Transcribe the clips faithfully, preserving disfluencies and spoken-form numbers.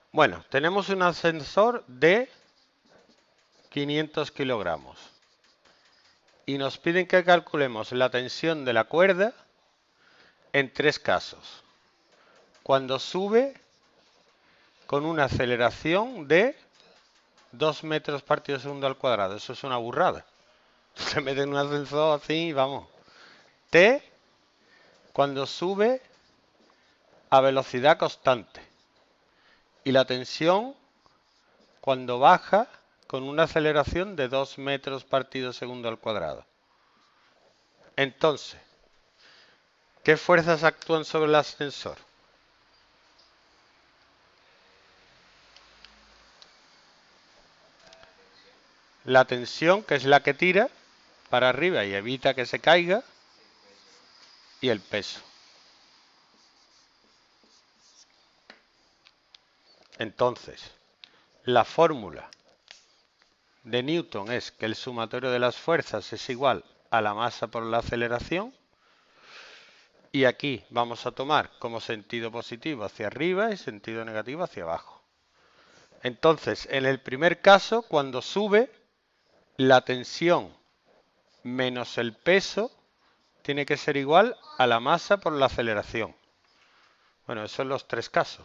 Bueno, tenemos un ascensor de quinientos kilogramos y nos piden que calculemos la tensión de la cuerda en tres casos. Cuando sube con una aceleración de dos metros partido segundo al cuadrado. Eso es una burrada. Se mete en un ascensor así y vamos. T, cuando sube a velocidad constante. Y la tensión cuando baja con una aceleración de dos metros partido segundo al cuadrado. Entonces, ¿qué fuerzas actúan sobre el ascensor? La tensión, que es la que tira para arriba y evita que se caiga, y el peso. Entonces, la fórmula de Newton es que el sumatorio de las fuerzas es igual a la masa por la aceleración. Y aquí vamos a tomar como sentido positivo hacia arriba y sentido negativo hacia abajo. Entonces, en el primer caso, cuando sube, la tensión menos el peso tiene que ser igual a la masa por la aceleración. Bueno, esos son los tres casos.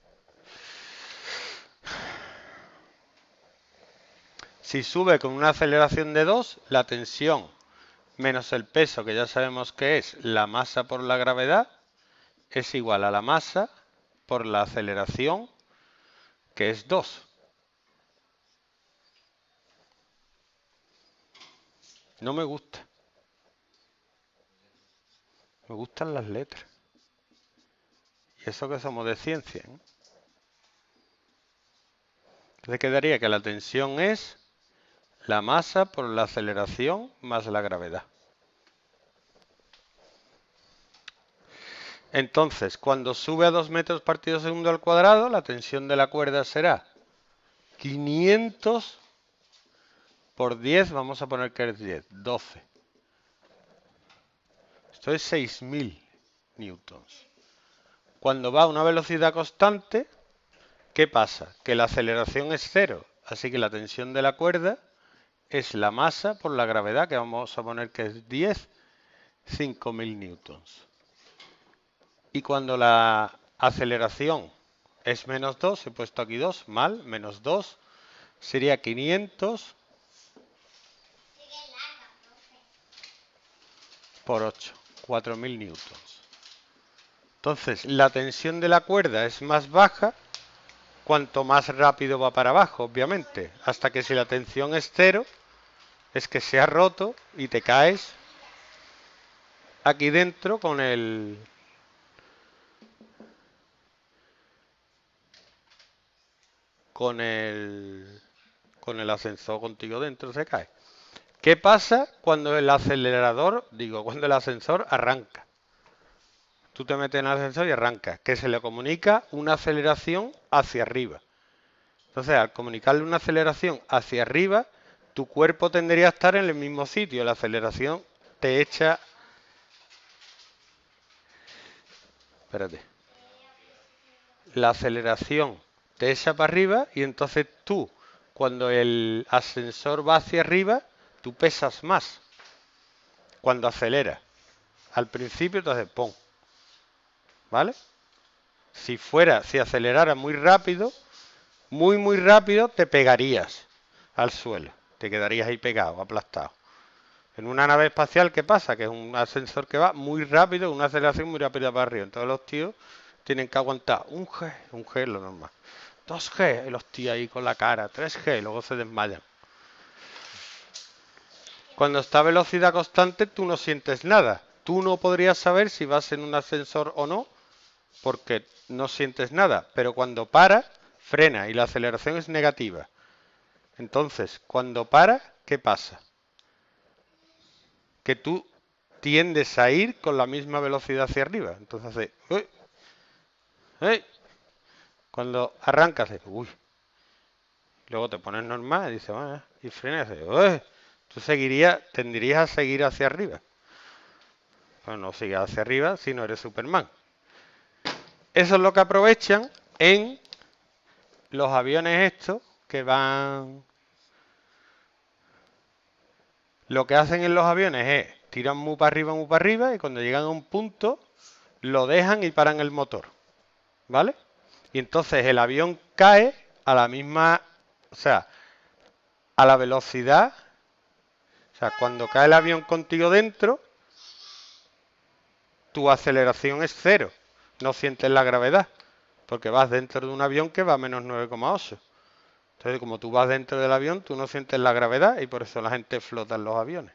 Si sube con una aceleración de dos, la tensión menos el peso, que ya sabemos que es la masa por la gravedad, es igual a la masa por la aceleración, que es dos. No me gusta. Me gustan las letras. Y eso que somos de ciencia, ¿eh? Entonces quedaría que la tensión es la masa por la aceleración más la gravedad. Entonces, cuando sube a dos metros partido segundo al cuadrado, la tensión de la cuerda será quinientos por diez, vamos a poner que es diez, doce. Esto es seis mil newtons. Cuando va a una velocidad constante, ¿qué pasa? Que la aceleración es cero, así que la tensión de la cuerda es la masa por la gravedad, que vamos a poner que es diez, cinco mil newtons. Y cuando la aceleración es menos dos, he puesto aquí dos, mal, menos dos, sería quinientos por ocho, cuatro mil newtons. Entonces, la tensión de la cuerda es más baja cuanto más rápido va para abajo, obviamente. Hasta que si la tensión es cero, es que se ha roto y te caes aquí dentro con el... con el... con el ascensor contigo dentro, se cae. ¿Qué pasa cuando el acelerador, digo, cuando el ascensor arranca? Tú te metes en el ascensor y arranca, que se le comunica una aceleración hacia arriba. Entonces, al comunicarle una aceleración hacia arriba, tu cuerpo tendría a estar en el mismo sitio. La aceleración te echa... Espérate. La aceleración te echa para arriba y entonces tú, cuando el ascensor va hacia arriba, tú pesas más. Cuando acelera. Al principio, entonces, ¡pum! ¿Vale? Si fuera, si acelerara muy rápido, muy, muy rápido, te pegarías al suelo. Te quedarías ahí pegado, aplastado. En una nave espacial, ¿qué pasa? Que es un ascensor que va muy rápido, una aceleración muy rápida para arriba. Entonces los tíos tienen que aguantar un G, un G es lo normal. dos G, y los tíos ahí con la cara, tres G, y luego se desmayan. Cuando está a velocidad constante, tú no sientes nada. Tú no podrías saber si vas en un ascensor o no, porque no sientes nada. Pero cuando para, frena y la aceleración es negativa. Entonces, cuando para, ¿qué pasa? Que tú tiendes a ir con la misma velocidad hacia arriba. Entonces hace... Uy, uy. Cuando arrancas, hace... Uy. Luego te pones normal y dices... Ah, y frenas y hace... Uy. Tú seguirías, tendrías a seguir hacia arriba. Pues no sigas hacia arriba si no eres Superman. Eso es lo que aprovechan en los aviones estos que van... Lo que hacen en los aviones es tiran muy para arriba, muy para arriba y cuando llegan a un punto lo dejan y paran el motor, ¿vale? Y entonces el avión cae a la misma, o sea, a la velocidad, o sea, cuando cae el avión contigo dentro, tu aceleración es cero, no sientes la gravedad, porque vas dentro de un avión que va a menos nueve coma ocho. Entonces, como tú vas dentro del avión, tú no sientes la gravedad y por eso la gente flota en los aviones.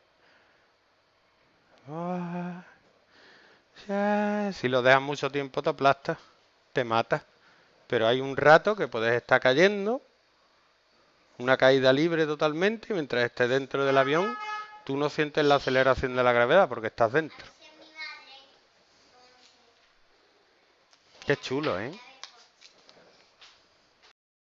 Si lo dejas mucho tiempo te aplastas, te matas. Pero hay un rato que puedes estar cayendo, una caída libre totalmente, y mientras estés dentro del avión, tú no sientes la aceleración de la gravedad porque estás dentro. Qué chulo, ¿eh?